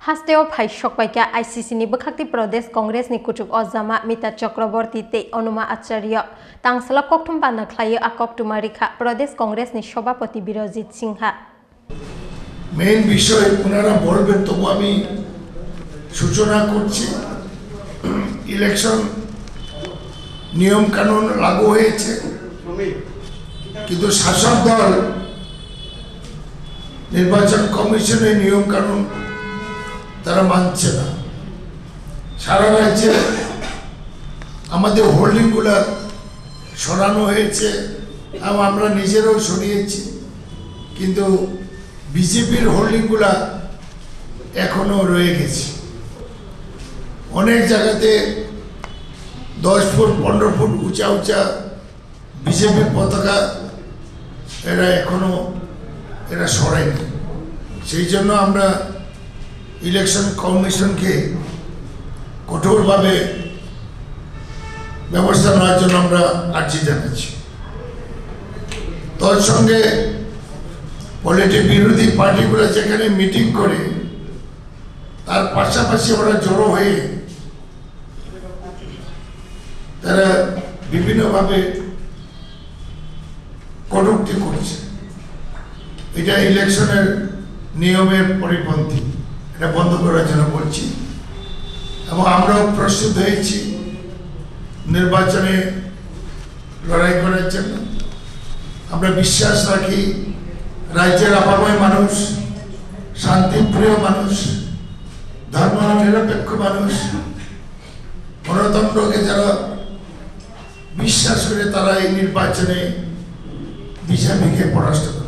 Hasteo Phai Sokphaikha ICC Bwkhatwi Pradesh Congress ni Kuchuk Ojama Mita Chakrabarty Tei Anuma Acharyo Tangsalo Kokthum Panda Khlaiwi Koktwma Rwkha Pradesh Congress ni Sabhapati Birajit Sinha Main বিষয় ওনারা বলবেন তবু আমি সূচনা করছি election নিয়ম কানুন লাগু হয়েছে কিন্তু শাসক দল নির্বাচন কমিশনের নিয়ম কানুন তারা মানছে না সারা রাজ্যে আমাদের হোল্ডিংগুলো সরানো হয়েছে এবং আমরা নিজেরাও সরিয়েছি কিন্তু বিজেপির হোল্ডিংগুলো এখনো রয়ে গেছে অনেক জায়গাতে 10 ফুট 15 ফুট উঁচা উঁচা বিজেপির পতাকা এরা সরায়নি সেই জন্য আমরা ইলেকশন কমিশনকে কঠোরভাবে ব্যবস্থা নেওয়ার জন্য আমরা আর্জি জানাচ্ছি তার সঙ্গে পলিটিক্যাল বিরোধী পার্টিগুলো যেখানে মিটিং করে তার পাশাপাশি ওরা জড়ো হয়ে তারা বিভিন্নভাবে কটূক্তি করছে এটা ইলেকশনের নিয়মের পরিপন্থী এটা বন্ধ করার জন্য বলছি এবং আমরাও প্রস্তুত হয়েছি নির্বাচনে লড়াই করার জন্য আমরা বিশ্বাস রাখি রাজ্যের আপাময় মানুষ শান্তিপ্রিয় মানুষ ধর্মনিরপেক্ষ মানুষ গণতন্ত্রকে যারা বিশ্বাস করে তারা এই নির্বাচনে বিজেপিকে পরাস্ত করে